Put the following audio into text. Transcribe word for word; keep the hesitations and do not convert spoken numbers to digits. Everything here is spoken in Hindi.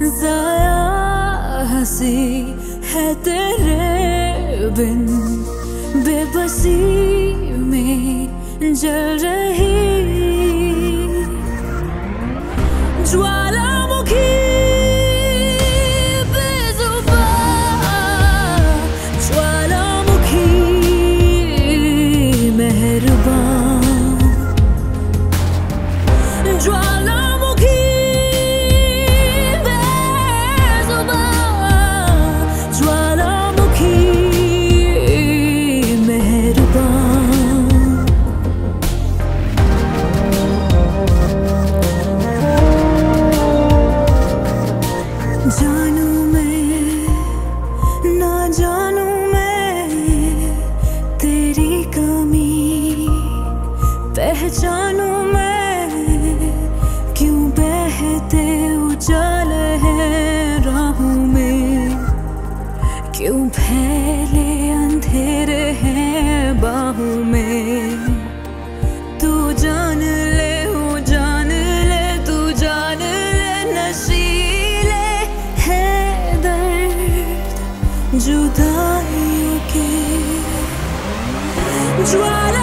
ज़ाया हंसी है तेरे बिन, बेबसी में जल रही ज्वालामुखी बेज़ुबान, ज्वालामुखी मेहरबान, ज्वालामुखी जानू मैं ना जानू मैं तेरी कमी, पहचानू मैं क्यों बहते उजाले हैं राहों में, क्यों फैले अंधेरे हैं बाहों में। तू जान ले हो जान ले, तू जान ले नशीले है दर्द जुदाइयों के ज्वाला